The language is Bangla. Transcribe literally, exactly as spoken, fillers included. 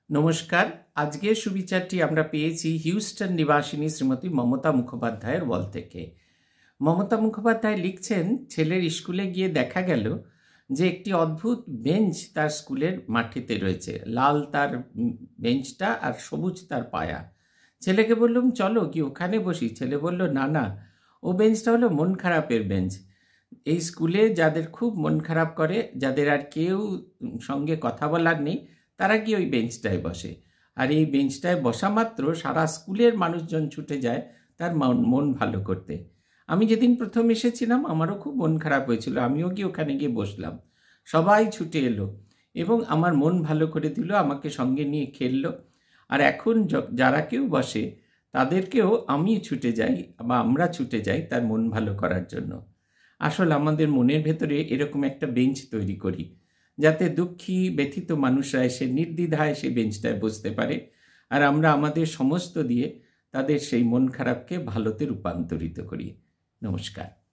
নমস্কার। আজকের সুবিচারটি আমরা পেয়েছি হিউস্টন নিবাসিনী শ্রীমতী মমতা মুখোপাধ্যায়ের ওয়াল থেকে। মমতা মুখোপাধ্যায় লিখছেন, ছেলের স্কুলে গিয়ে দেখা গেল যে একটি অদ্ভুত বেঞ্চ তার স্কুলের মাঠেতে রয়েছে। লাল তার বেঞ্চটা আর সবুজ তার পায়া। ছেলেকে বললাম, চলো কি ওখানে বসি? ছেলে বলল, না না, ও বেঞ্চটা হলো মন খারাপের বেঞ্চ। এই স্কুলে যাদের খুব মন খারাপ করে, যাদের আর কেউ সঙ্গে কথা বলার নেই, তারা কি ওই বেঞ্চটায় বসে। আর এই বেঞ্চটায় বসা মাত্র সারা স্কুলের মানুষজন ছুটে যায় তার মন মন ভালো করতে। আমি যেদিন প্রথম এসেছিলাম আমারও খুব মন খারাপ হয়েছিল, আমিও গিয়ে ওখানে গিয়ে বসলাম। সবাই ছুটে এলো এবং আমার মন ভালো করে দিল, আমাকে সঙ্গে নিয়ে খেললো। আর এখন যারা কেউ বসে তাদেরকেও আমি ছুটে যাই বা আমরা ছুটে যাই তার মন ভালো করার জন্য। আসলে আমাদের মনের ভেতরে এরকম একটা বেঞ্চ তৈরি করি, যাতে দুঃখী ব্যথিত মানুষরা এসে নির্দ্বিধায় সেই বেঞ্চটায় বসতে পারে, আর আমরা আমাদের সমস্ত দিয়ে তাদের সেই মন খারাপকে ভালোতে রূপান্তরিত করি। নমস্কার।